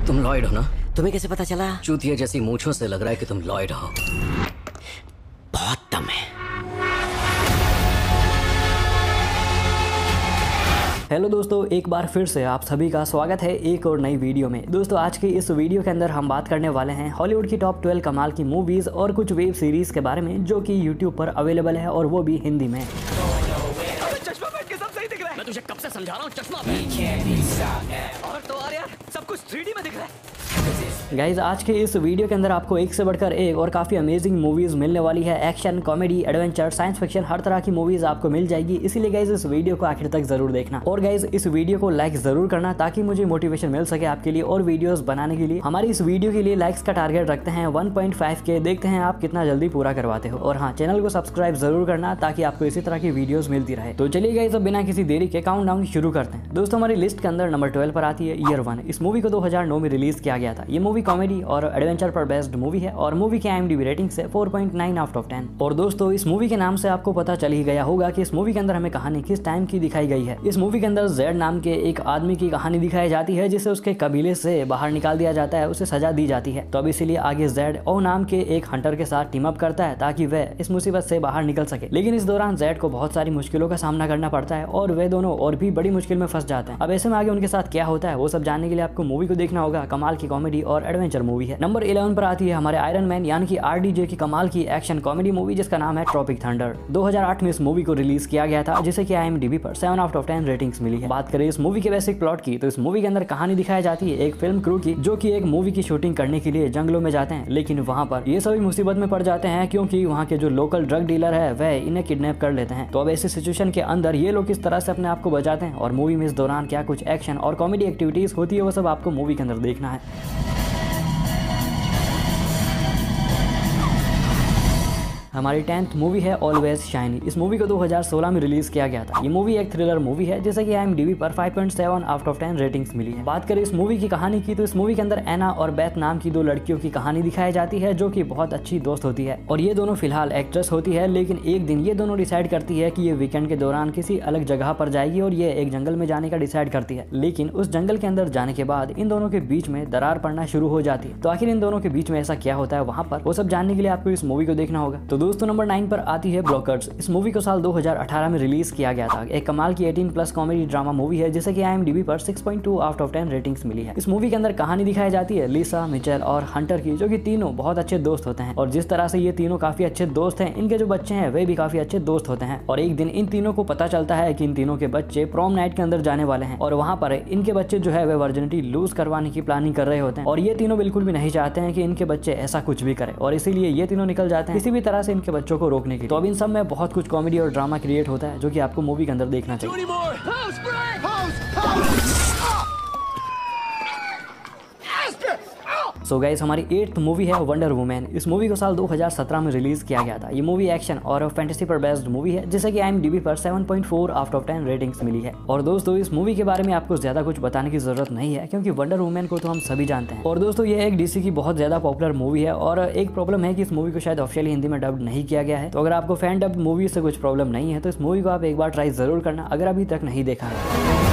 तुम लॉयड हो ना? तुम्हें कैसे पता चला? चूतिया जैसी मूंछों से लग रहा है कि तुम लॉयड हो। बहुत दम है। हेलो दोस्तों, एक बार फिर से आप सभी का स्वागत है एक और नई वीडियो में। दोस्तों आज की इस वीडियो के अंदर हम बात करने वाले हैं हॉलीवुड की टॉप 12 कमाल की मूवीज और कुछ वेब सीरीज के बारे में जो कि यूट्यूब पर अवेलेबल है और वो भी हिंदी में। चश्मा पहन के सब सही दिख रहा है। मैं तुझे कब से समझा रहा हूँ चश्मा पहन। और तो और यार सब कुछ 3D में दिख रहा है। गाइज आज के इस वीडियो के अंदर आपको एक से बढ़कर एक और काफ़ी अमेजिंग मूवीज मिलने वाली है। Action, comedy, adventure, science fiction, हर तरह की मूवीज आपको मिल जाएगी। इसीलिए गाइज इस वीडियो को आखिर तक जरूर देखना और गाइज इस वीडियो को लाइक जरूर करना ताकि मुझे मोटिवेशन मिल सके आपके लिए और वीडियोस बनाने के लिए। हमारी इस वीडियो के लिए लाइक्स का टारगेट रखते हैं 1.5 के। देखते हैं आप कितना जल्दी पूरा करवाते हो। और हाँ, चैनल को सब्सक्राइब जरूर करना ताकि आपको इसी तरह की वीडियोस मिलती रहे। तो चलिए गाइज अब बिना किसी देरी के काउंटडाउन शुरू करते हैं। दोस्तों हमारी लिस्ट के अंदर नंबर 12 पर आती है ईयर 1। इस मूवी को 2009 में रिलीज किया गया था। ये मूवी कॉमेडी और एडवेंचर पर बेस्ड मूवी है और मूवी की IMDb रेटिंग से 4.9 आउट ऑफ 10। और दोस्तों इस मूवी के नाम से आपको पता चल ही गया होगा कि इस मूवी के अंदर हमें कहानी किस टाइम की दिखाई गई है। इस मूवी के अंदर जेड नाम के एक आदमी की कहानी दिखाई जाती है जिसे उसके कबीले से बाहर निकाल दिया जाता है, उसे सजा दी जाती है। तो अब इसीलिए आगे जेड ओ नाम के एक हंटर के साथ टीम अप करता है ताकि वह इस मुसीबत से बाहर निकल सके। लेकिन इस दौरान जेड को बहुत सारी मुश्किलों का सामना करना पड़ता है और वे दोनों और भी बड़ी मुश्किल में फंस जाते हैं। अब ऐसे में आगे उनके साथ क्या होता है वो सब जानने के लिए आपको मूवी को देखना होगा। कमाल की कॉमेडी और एडवेंचर मूवी है। नंबर 11 पर आती है हमारे आयरन मैन यानी कि RDJ की कमाल की एक्शन कॉमेडी मूवी जिसका नाम है ट्रॉपिक थंडर। 2008 में इस मूवी को रिलीज किया गया था जिसे कि IMDb पर 7 आउट ऑफ 10 रेटिंग्स मिली है। बात करें इस मूवी के बेसिक प्लॉट की तो इस मूवी के अंदर कहानी दिखाई जाती है एक फिल्म क्रू की जो कि एक मूवी की शूटिंग करने के लिए जंगलों में जाते हैं। लेकिन वहां पर ये सभी मुसीबत में पड़ जाते हैं क्योंकि वहां के जो लोकल ड्रग डीलर है वह इन्हें किडनैप कर लेते हैं। तो अब ऐसी सिचुएशन के अंदर ये लोग किस तरह से अपने आप को बचाते हैं और मूवी में इस दौरान क्या कुछ एक्शन और कॉमेडी एक्टिविटीज होती है वो सब आपको मूवी के अंदर देखना है। हमारी 10th मूवी है ऑलवेज शाइनी। इस मूवी को 2016 में रिलीज किया गया था। ये मूवी एक थ्रिलर मूवी है जैसे कि IMDb पर 5.7 आउट ऑफ 10 रेटिंग्स मिली है। बात करें इस मूवी की कहानी की तो इस मूवी के अंदर एना और बेथ नाम की दो लड़कियों की कहानी दिखाई जाती है जो कि बहुत अच्छी दोस्त होती है और ये दोनों फिलहाल एक्ट्रेस होती है। लेकिन एक दिन ये दोनों डिसाइड करती है कि ये वीकेंड के दौरान किसी अलग जगह पर जाएगी और ये एक जंगल में जाने का डिसाइड करती है। लेकिन उस जंगल के अंदर जाने के बाद इन दोनों के बीच में दरार पड़ना शुरू हो जाती है। तो आखिर इन दोनों के बीच में ऐसा क्या होता है वहां पर वो सब जानने के लिए आपको इस मूवी को देखना होगा। तो दोस्तों नंबर 9 पर आती है ब्लॉकर्स। इस मूवी को साल 2018 में रिलीज किया गया था। एक कमाल की 18+ कॉमेडी ड्रामा मूवी है जिसे कि IMDb पर 6.2 आउट ऑफ 10 रेटिंग्स मिली है। इस मूवी के अंदर कहानी दिखाई जाती है लिसा, मिचेल और हंटर की जो कि तीनों बहुत अच्छे दोस्त होते हैं। और जिस तरह से ये तीनों काफी अच्छे दोस्त हैं, इनके जो बच्चे हैं वे भी काफी अच्छे दोस्त होते हैं। और एक दिन इन तीनों को पता चलता है कि इन तीनों के बच्चे प्रॉम नाइट के अंदर जाने वाले हैं और वहां पर इनके बच्चे जो है वे वर्जिनिटी लूज करवाने की प्लानिंग कर रहे होते हैं। और ये तीनों बिल्कुल भी नहीं चाहते हैं कि इनके बच्चे ऐसा कुछ भी करें और इसीलिए ये तीनों निकल जाते हैं किसी भी तरह से इनके बच्चों को रोकने की। तो अब इन सब में बहुत कुछ कॉमेडी और ड्रामा क्रिएट होता है जो कि आपको मूवी के अंदर देखना चाहिए। सो गाइस हमारी 8th मूवी है वंडर वुमेन। इस मूवी को साल 2017 में रिलीज किया गया था। ये मूवी एक्शन और फैंटेसी पर बेस्ड मूवी है जिसे कि IMDb पर 7.4 आउट ऑफ 10 रेटिंग्स मिली है। और दोस्तों इस मूवी के बारे में आपको ज्यादा कुछ बताने की जरूरत नहीं है क्योंकि वंडर वुमेन को तो हम सभी जानते हैं। और दोस्तों ये एक DC की बहुत ज्यादा पॉपुलर मूवी है और एक प्रॉब्लम है कि इस मूवी को शायद ऑफिशियली हिंदी में डब्ड नहीं किया गया है। तो अगर आपको फैन डब्ड मूवी से कुछ प्रॉब्लम नहीं है तो इस मूवी को आप एक बार ट्राई जरूर करना अगर अभी तक नहीं देखा है।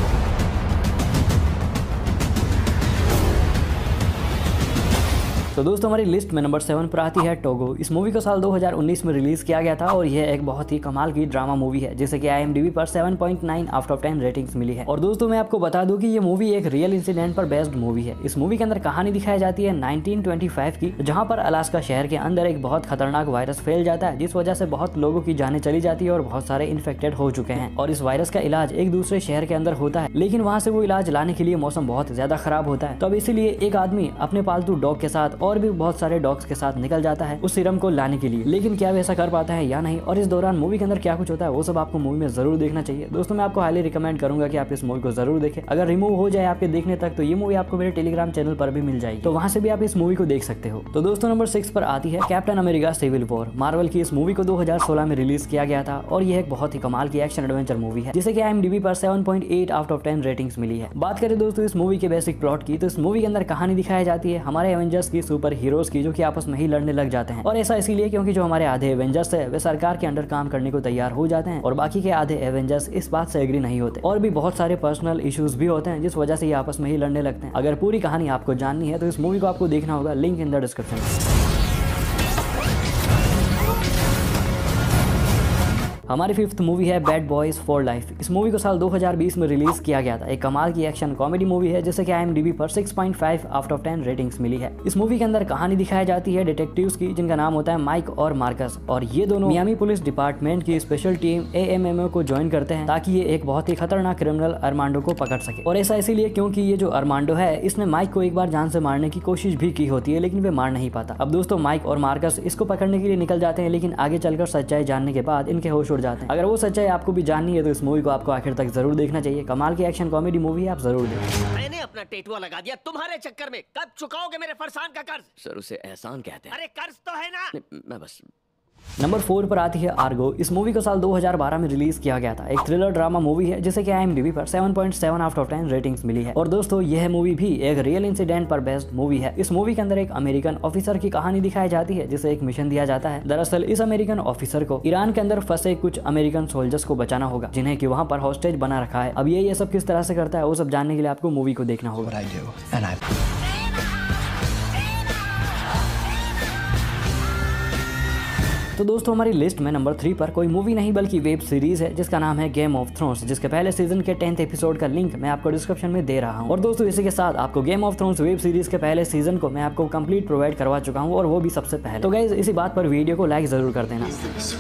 तो दोस्तों हमारी लिस्ट में नंबर 7 पर आती है टोगो। इस मूवी को साल 2019 में रिलीज किया गया था और यह एक बहुत ही कमाल की ड्रामा मूवी है जिसे कि IMDb पर 7.9 आउट ऑफ 10 रेटिंग्स मिली है। और दोस्तों मैं आपको बता दूं कि ये मूवी एक रियल इंसिडेंट पर बेस्ड मूवी है। इस मूवी के अंदर कहानी दिखाई जाती है 1925 की, जहां पर अलास्का शहर के अंदर एक बहुत खतरनाक वायरस फैल जाता है जिस वजह से बहुत लोगों की जानें चली जाती है और बहुत सारे इन्फेक्टेड हो चुके हैं। और इस वायरस का इलाज एक दूसरे शहर के अंदर होता है लेकिन वहां से वो इलाज लाने के लिए मौसम बहुत ज्यादा खराब होता है। तो अब इसीलिए एक आदमी अपने पालतू डॉग के साथ और भी बहुत सारे डॉग्स के साथ निकल जाता है उस सीरम को लाने के लिए। लेकिन क्या वैसा कर पाता है या नहीं और इस दौरान मूवी के अंदर क्या कुछ होता है वो सब आपको मूवी में जरूर देखना चाहिए। दोस्तों मैं आपको हाईली रिकमेंड करूंगा कि आप इस मूवी को जरूर देखें। अगर रिमूव हो जाए आपके देखने तक तो ये मूवी आपको मेरे टेलीग्राम चैनल पर भी मिल जाएगी, तो वहां से भी आप इस मूवी को देख सकते हो। तो दोस्तों नंबर 6 पर आती है Captain America Civil War. Marvel की इस मूवी को 2016 में रिलीज किया गया था और यह एक बहुत ही कमाल की एक्शन एडवेंचर मूवी है जिसे कि IMDb पर 7.8 आउट ऑफ 10 रेटिंग्स मिली है। बात करें दोस्तों इस मूवी के बेसिक प्लॉट की तो इस मूवी के अंदर कहानी दिखाई जाती है हमारे एवेंजर्स की सुपर हीरोज की जो कि आपस में ही लड़ने लग जाते हैं। और ऐसा इसीलिए क्योंकि जो हमारे आधे एवेंजर्स है वे सरकार के अंडर काम करने को तैयार हो जाते हैं और बाकी के आधे एवेंजर्स इस बात से एग्री नहीं होते और भी बहुत सारे पर्सनल इश्यूज भी होते हैं जिस वजह से ये आपस में ही लड़ने लगते हैं। अगर पूरी कहानी आपको जाननी है तो इस मूवी को आपको देखना होगा, लिंक इन द डिस्क्रिप्शन में। हमारी फिफ्थ मूवी है बैड बॉयज फॉर लाइफ। इस मूवी को साल 2020 में रिलीज किया गया था। एक कमाल की एक्शन कॉमेडी मूवी है जिसे कि IMDb पर 6.5 आउट ऑफ 10 रेटिंग्स मिली है। इस मूवी के अंदर कहानी दिखाई जाती है डिटेक्टिव्स की जिनका नाम होता है माइक और मार्कस, और ये दोनों मियामी पुलिस डिपार्टमेंट की स्पेशल टीम AMMO को ज्वाइन करते हैं ताकि ये एक बहुत ही खतरनाक क्रिमिनल अरमांडो को पकड़ सके। और ऐसा इसीलिए क्योंकि ये जो अरमांडो है इसने माइक को एक बार जान से मारने की कोशिश भी की होती है लेकिन वे मार नहीं पाता। अब दोस्तों माइक और मार्कस इसको पकड़ने के लिए निकल जाते हैं लेकिन आगे चलकर सच्चाई जानने के बाद इनके होश उड़ जाते हैं। अगर वो सच्चाई आपको भी जाननी है तो इस मूवी को आपको आखिर तक जरूर देखना चाहिए। कमाल की एक्शन कॉमेडी मूवी है, आप जरूर देखें। मैंने अपना टेटुआ लगा दिया तुम्हारे चक्कर में, कब चुकाओगे मेरे फरसान का कर्ज? सर उसे एहसान कहते हैं। अरे कर्ज तो है ना। मैं बस नंबर 4 पर आती है आर्गो। इस मूवी को साल 2012 में रिलीज किया गया था। एक थ्रिलर ड्रामा मूवी है जिसे कि IMDb पर 7.7 आउट ऑफ 10 रेटिंग्स मिली है। और दोस्तों यह मूवी भी एक रियल इंसिडेंट पर बेस्ड मूवी है। इस मूवी के अंदर एक अमेरिकन ऑफिसर की कहानी दिखाई जाती है जिसे एक मिशन दिया जाता है। दरअसल इस अमेरिकन ऑफिसर को ईरान के अंदर फंसे कुछ अमेरिकन सोल्जर्स को बचाना होगा जिन्हें कि वहाँ पर हॉस्टेज बना रखा है। अब ये सब किस तरह से करता है वो सब जानने के लिए आपको मूवी को देखना होगा। तो दोस्तों हमारी लिस्ट में नंबर 3 पर कोई मूवी नहीं बल्कि वेब सीरीज है जिसका नाम है गेम ऑफ थ्रोन्स, जिसके पहले सीजन के 10th एपिसोड का लिंक मैं आपको डिस्क्रिप्शन में दे रहा हूं। और दोस्तों इसी के साथ आपको Game of Thrones web series के पहले सीजन को मैं आपको कंप्लीट प्रोवाइड करवा चुका हूं और वो भी सबसे पहले। तो गाइस इसी बात पर वीडियो को लाइक जरूर कर देना।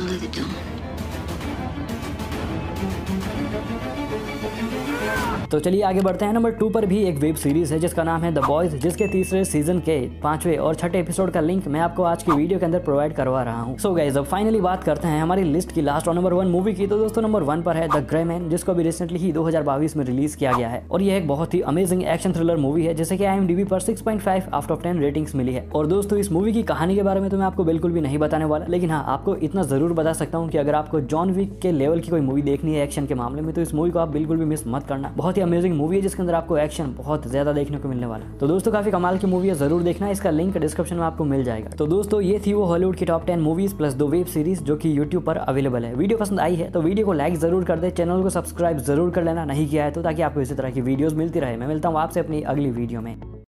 तो चलिए आगे बढ़ते हैं। नंबर 2 पर भी एक वेब सीरीज है जिसका नाम है द बॉयज, जिसके तीसरे सीजन के 5वें और 6ठे एपिसोड का लिंक मैं आपको आज की वीडियो के अंदर प्रोवाइड करवा रहा हूं। सो गाइस अब फाइनली बात करते हैं हमारी लिस्ट की लास्ट और नंबर 1 मूवी की। तो दोस्तों नंबर 1 पर है द ग्रे मैन, जिसको भी रिसेंटली ही 2022 में रिलीज किया गया है। और यह एक बहुत ही अमेजिंग एक्शन थ्रिलर मूवी है जिसे कि IMDb पर 6.5 आउट ऑफ 10 रेटिंग्स मिली है। और दोस्तों इस मूवी की कहानी के बारे में तो मैं आपको बिल्कुल भी नहीं बताने वाला, लेकिन हाँ आपको इतना जरूर बता सकता हूँ कि अगर आपको जॉन विक के लेवल की कोई मूवी देखनी है एक्शन के मामले में तो इस मूवी को आप बिल्कुल भी मिस मत करना। बहुत ही अमेजिंग मूवी है जिसके अंदर आपको एक्शन बहुत ज्यादा देखने को मिलने वाला है। तो दोस्तों काफी कमाल की मूवी है, जरूर देखना, इसका लिंक डिस्क्रिप्शन में आपको मिल जाएगा। तो दोस्तों ये थी वो हॉलीवुड की top 10 movies plus 2 web series जो कि YouTube पर अवेलेबल है। वीडियो पसंद आई है तो वीडियो को लाइक जरूर कर दे, चैनल को सब्सक्राइब जरूर कर लेना नहीं किया है तो, ताकि आपको इसी तरह की वीडियोस मिलती रहे। मैं मिलता हूँ आपसे अपनी अगली वीडियो में।